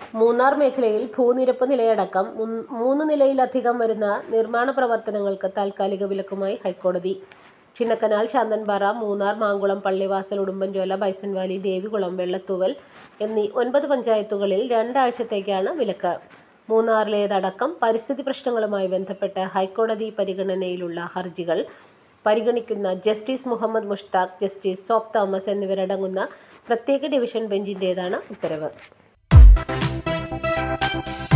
മൂന്നാർ മേഖലയിൽ ഭൂനിരപ്പ് നിലയടക്കം 3 നിലയിലധികം വരുന്ന നിർമ്മാണ പ്രവർത്തനങ്ങൾക്ക് താൽക്കാലിക വിലക്കുമായി ഹൈക്കോടതി. ചിന്നക്കനാൽ, ശാന്തൻപാറ, മൂന്നാർ, മാങ്കുളം, പള്ളിവാസൽ, ഉടുമ്പൻചോല, ബൈസൺവാലി, ദേവികുളം, വെള്ളത്തൂവൽ എന്നീ 9 പഞ്ചായത്തുകളിൽ 2 ആഴ്ചത്തേക്കാണ് വിലക്ക്. മൂന്നാറിലേതടക്കം പരിസ്ഥിതി പ്രശ്നങ്ങളുമായി ബന്ധപ്പെട്ട് ഹൈക്കോടതി പരിഗണനയിലുള്ള ഹർജികൾ പരിഗണിക്കുന്ന ജസ്റ്റിസ് മുഹമ്മദ് മുഷ്താഖ്, ജസ്റ്റിസ് സോപ് തോമസ് എന്നിവരടങ്ങുന്ന പ്രത്യേക ഡിവിഷൻ ബെഞ്ചിന്റേതാണ് ഉത്തരവ്.